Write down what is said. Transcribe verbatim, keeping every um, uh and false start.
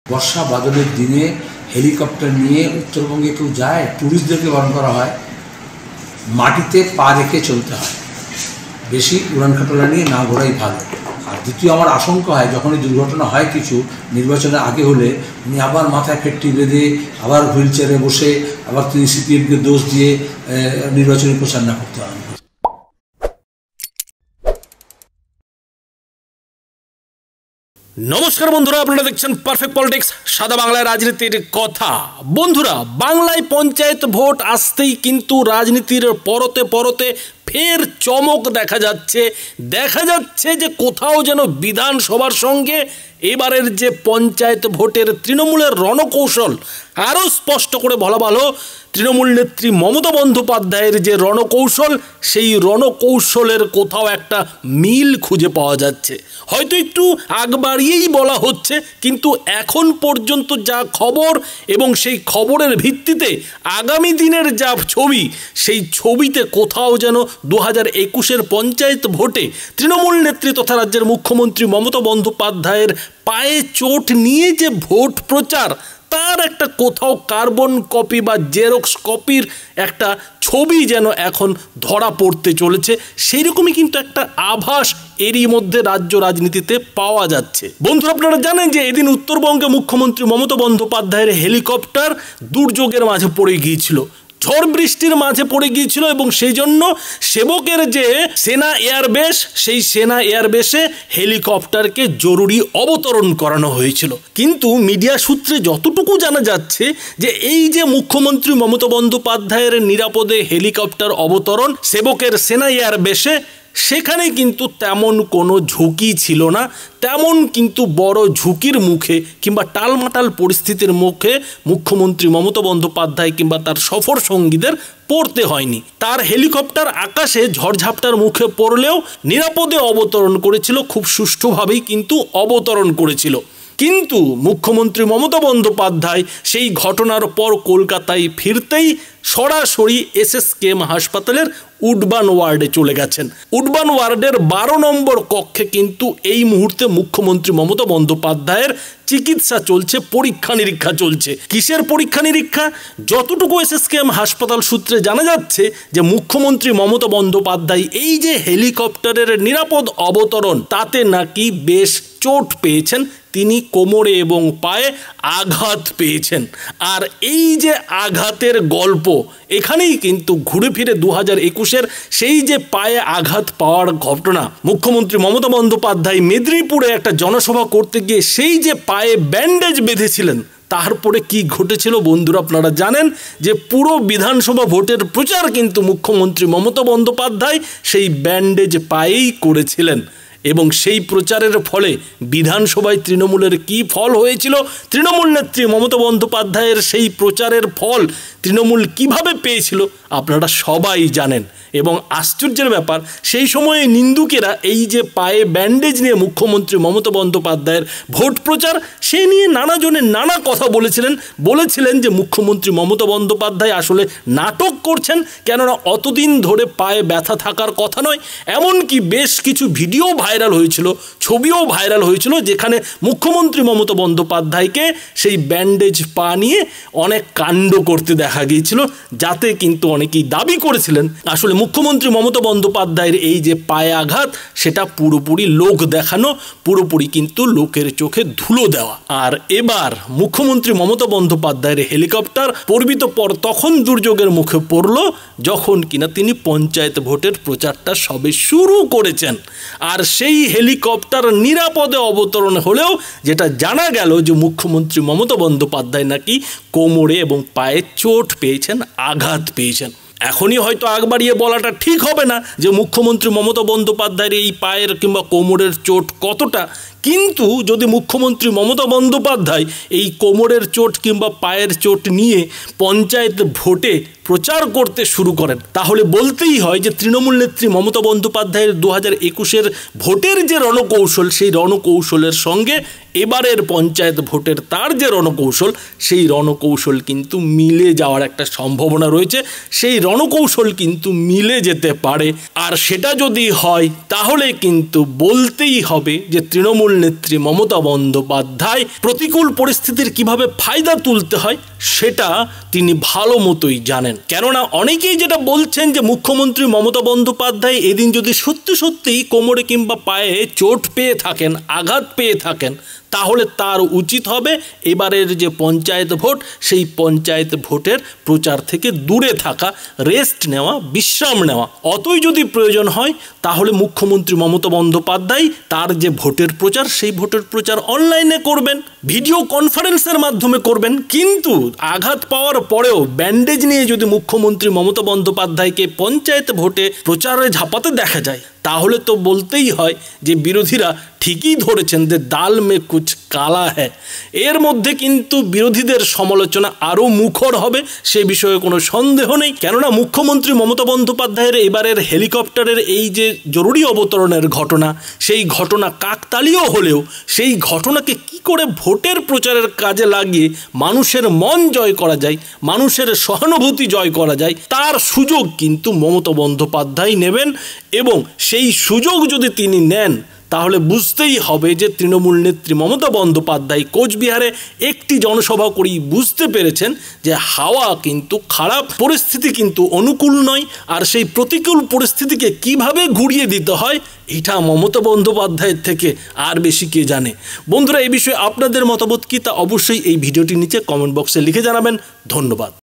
বর্ষা বাদলের দিনে হেলিকপ্টার নিয়ে উত্তরবঙ্গে কেউ যায়, ট্যুরিস্টদেরকে বারণ করা হয়, মাটিতে পা রেখে চলতে হয়, বেশি উড়ান খাটোলা নিয়ে না ঘোরাই ভালো। আর দ্বিতীয় আমার আশঙ্কা হয় যখন এই দুর্ঘটনা হয় কিছু নির্বাচনের আগে হলে উনি আবার মাথায় ফেটটি বেঁধে আবার হুইল চেয়ারে বসে আবার তিনি সিপিএমকে দোষ দিয়ে নির্বাচনী প্রচার না করতে হয়। নমস্কার বন্ধুরা, আপনারা দেখছেন পারফেক্ট পলিটিক্স, সাদা বাংলায় রাজনীতির কথা। বন্ধুরা, বাংলায় পঞ্চায়েত ভোট আসতেই কিন্তু রাজনীতির পরতে পরতে ফের চমক দেখা যাচ্ছে। দেখা যাচ্ছে যে কোথাও যেন বিধানসভার সঙ্গে এবারের যে পঞ্চায়েত ভোটের তৃণমূলের রণকৌশল আরও স্পষ্ট করে বলা ভালো, তৃণমূল নেত্রী মমতা বন্দ্যোপাধ্যায়ের যে রণকৌশল, সেই রণকৌশলের কোথাও একটা মিল খুঁজে পাওয়া যাচ্ছে। হয়তো একটু আগ বাড়িয়েই বলা হচ্ছে, কিন্তু এখন পর্যন্ত যা খবর এবং সেই খবরের ভিত্তিতে আগামী দিনের যা ছবি, সেই ছবিতে কোথাও যেন দু হাজার একুশের পঞ্চায়েত ভোটে তৃণমূল নেত্রী তথা রাজ্যের মুখ্যমন্ত্রী মমতা বন্দ্যোপাধ্যায়ের পায়ে চোট নিয়ে যে ভোট প্রচার, তার একটা কোথাও কার্বন কপি বা জেরক্স কপির একটা ছবি যেন এখন ধরা পড়তে চলেছে। সেই রকমই কিন্তু একটা আভাস এরই মধ্যে রাজ্য রাজনীতিতে পাওয়া যাচ্ছে। বন্ধুরা, আপনারা জানেন যে এদিন উত্তরবঙ্গে মুখ্যমন্ত্রী মমতা বন্দ্যোপাধ্যায়ের হেলিকপ্টার দুর্যোগের মাঝে পড়ে গিয়েছিল, ঝড় বৃষ্টির মাঝে পড়ে গিয়েছিল এবং সেই জন্য সেবকের যে সেনা এয়ারবেস, সেই সেনা এয়ারবেসে হেলিকপ্টারকে জরুরি অবতরণ করানো হয়েছিল। কিন্তু মিডিয়া সূত্রে যতটুকু জানা যাচ্ছে যে এই যে মুখ্যমন্ত্রী মমতা বন্দ্যোপাধ্যায়ের নিরাপদে হেলিকপ্টার অবতরণ সেবকের সেনা এয়ারবেসে, সেখানে কিন্তু তেমন কোনো ঝুঁকি ছিল না। তেমন কিন্তু বড় ঝুঁকির মুখে কিংবা টালমাটাল পরিস্থিতির মুখে মুখ্যমন্ত্রী মমতা বন্দ্যোপাধ্যায় কিংবা তার সফর সঙ্গীদের পড়তে হয়নি। তার হেলিকপ্টার আকাশে ঝড়ঝাপটার মুখে পড়লেও নিরাপদে অবতরণ করেছিল, খুব সুষ্ঠুভাবেই কিন্তু অবতরণ করেছিল। কিন্তু মুখ্যমন্ত্রী মমতা বন্দ্যোপাধ্যায় সেই ঘটনার পর কলকাতায় ফিরতেই সরাসরি এসএসকেএম হাসপাতালের উডবান ওয়ার্ডে চলে গেছেন। উডবান ওয়ার্ডের বারো নম্বর কক্ষে কিন্তু এই মুহূর্তে মুখ্যমন্ত্রী মমতা বন্দ্যোপাধ্যায়ের চিকিৎসা চলছে, পরীক্ষা নিরীক্ষা চলছে। কিসের পরীক্ষা নিরীক্ষা? যতটুকু এসএসকেএম হাসপাতাল সূত্রে জানা যাচ্ছে যে মুখ্যমন্ত্রী মমতা বন্দ্যোপাধ্যায় এই যে হেলিকপ্টারের নিরাপদ অবতরণ, তাতে নাকি বেশ চোট পেয়েছেন, তিনি কোমরে এবং পায়ে আঘাত পেয়েছেন। আর এই যে আঘাতের গল্প, এখানেই কিন্তু ঘুরে ফিরে দু হাজার একুশের সেই যে পায়ে আঘাত পাওয়ার ঘটনা, মুখ্যমন্ত্রী মমতা বন্দ্যোপাধ্যায় মেদিনীপুরে একটা জনসভা করতে গিয়ে সেই যে পায়ে ব্যান্ডেজ বেঁধেছিলেন, তারপরে কি ঘটেছিল বন্ধুরা আপনারা জানেন যে পুরো বিধানসভা ভোটের প্রচার কিন্তু মুখ্যমন্ত্রী মমতা বন্দ্যোপাধ্যায় সেই ব্যান্ডেজ পায়েই করেছিলেন। এবং সেই প্রচারের ফলে বিধানসভায় তৃণমূলের কি ফল হয়েছিল, তৃণমূল নেত্রী মমতা বন্দ্যোপাধ্যায়ের সেই প্রচারের ফল তৃণমূল কিভাবে পেয়েছিল আপনারা সবাই জানেন। এবং আশ্চর্যের ব্যাপার, সেই সময়ে নিন্দুকেরা এই যে পায়ে ব্যান্ডেজ নিয়ে মুখ্যমন্ত্রী মমতা বন্দ্যোপাধ্যায়ের ভোট প্রচার, সে নিয়ে নানা জনের নানা কথা বলেছিলেন। বলেছিলেন যে মুখ্যমন্ত্রী মমতা বন্দ্যোপাধ্যায় আসলে নাটক করছেন, কেননা অতদিন ধরে পায়ে ব্যথা থাকার কথা নয়। এমনকি বেশ কিছু ভিডিও ভাইরাল হয়েছিল, ছবিও ভাইরাল হয়েছিল, যেখানে মুখ্যমন্ত্রী মমতা বন্দ্যোপাধ্যায়কে সেই ব্যান্ডেজ পা নিয়ে অনেক কাণ্ড করতে দেখা গিয়েছিল, যাতে কিন্তু অনেকেই দাবি করেছিলেন আসলে মুখ্যমন্ত্রী মমতা বন্দ্যোপাধ্যায়ের এই যে পায়ে আঘাত, সেটা পুরোপুরি লোক দেখানো, পুরোপুরি কিন্তু লোকের চোখে ধুলো দেওয়া। আর এবার মুখ্যমন্ত্রী মমতা বন্দ্যোপাধ্যায়ের হেলিকপ্টার পরিবিত পর তখন দুর্যোগের মুখে পড়ল যখন কিনা তিনি পঞ্চায়েত ভোটের প্রচারটা সবে শুরু করেছেন। আর সেই হেলিকপ্টার নিরাপদে অবতরণ হলেও যেটা জানা গেল যে মুখ্যমন্ত্রী মমতা বন্দ্যোপাধ্যায় নাকি কোমরে এবং পায়ে চোট পেয়েছেন, আঘাত পেয়েছেন। এখনই হয়তো আগ বাড়িয়ে বলাটা ঠিক হবে না যে মুখ্যমন্ত্রী মমতা বন্দ্যোপাধ্যায়ের এই পায়ের কিংবা কোমরের চোট কতটা, কিন্তু যদি মুখ্যমন্ত্রী মমতা বন্দ্যোপাধ্যায় এই কোমরের চোট কিংবা পায়ের চোট নিয়ে পঞ্চায়েত ভোটে প্রচার করতে শুরু করেন, তাহলে বলতেই হয় যে তৃণমূল নেত্রী মমতা বন্দ্যোপাধ্যায়ের দু হাজার একুশের ভোটের যে রণকৌশল, সেই রণকৌশলের সঙ্গে এবারের পঞ্চায়েত ভোটের তার যে রণকৌশল সেই রণকৌশল কিন্তু মিলে যাওয়ার একটা সম্ভাবনা রয়েছে, সেই রণকৌশল কিন্তু মিলে যেতে পারে। আর সেটা যদি হয় তাহলে কিন্তু বলতেই হবে যে তৃণমূল নেত্রী মমতা বন্দ্যোপাধ্যায় প্রতিকূল পরিস্থিতির কিভাবে ফায়দা তুলতে হয় সেটা তিনি ভালো মতোই জানেন। কেননা অনেকেই যেটা বলছেন যে মুখ্যমন্ত্রী মমতা বন্দ্যোপাধ্যায় এদিন যদি সত্যি সত্যিই কোমরে কিংবা পায়ে চোট পেয়ে থাকেন, আঘাত পেয়ে থাকেন, তাহলে তার উচিত হবে এবারের যে পঞ্চায়েত ভোট সেই পঞ্চায়েত ভোটের প্রচার থেকে দূরে থাকা, রেস্ট নেওয়া, বিশ্রাম নেওয়া। অতই যদি প্রয়োজন হয় তাহলে মুখ্যমন্ত্রী মমতা বন্দ্যোপাধ্যায় তার যে ভোটের প্রচার সেই ভোটের প্রচার অনলাইনে করবেন, ভিডিও কনফারেন্সের মাধ্যমে করবেন। কিন্তু আঘাত পাওয়ার পরেও ব্যান্ডেজ নিয়ে যদি মুখ্যমন্ত্রী মমতা বন্দ্যোপাধ্যায়কে পঞ্চায়েত ভোটে প্রচারে ঝাঁপাতে দেখা যায় তাহলে তো বলতেই হয় যে বিরোধীরা ঠিকই ধরেছেন যে দাল মে কুছ কালা হ্যায়। এর মধ্যে কিন্তু বিরোধীদের সমালোচনা আরও মুখর হবে, সে বিষয়ে কোনো সন্দেহ নেই। কেননা মুখ্যমন্ত্রী মমতা বন্দ্যোপাধ্যায়ের এবারের হেলিকপ্টারের এই যে জরুরি অবতরণের ঘটনা, সেই ঘটনা কাকতালীয় হলেও সেই ঘটনাকে কি করে ভোটের প্রচারের কাজে লাগিয়ে মানুষের মন জয় করা যায়, মানুষের সহানুভূতি জয় করা যায়, তার সুযোগ কিন্তু মমতা বন্দ্যোপাধ্যায় নেবেন। এবং সেই সুযোগ যদি তিনি নেন তাহলে বুঝতেই হবে যে তৃণমূল নেত্রী মমতা বন্দ্যোপাধ্যায় কোচবিহারে একটি জনসভা করেই বুঝতে পেরেছেন যে হাওয়া কিন্তু খারাপ, পরিস্থিতি কিন্তু অনুকূল নয়। আর সেই প্রতিকূল পরিস্থিতিকে কিভাবে ঘুরিয়ে দিতে হয় এটা মমতা বন্দ্যোপাধ্যায়ের থেকে আর বেশি কে জানে। বন্ধুরা, এই বিষয়ে আপনাদের মতামত কি তা অবশ্যই এই ভিডিওটির নিচে কমেন্ট বক্সে লিখে জানাবেন। ধন্যবাদ।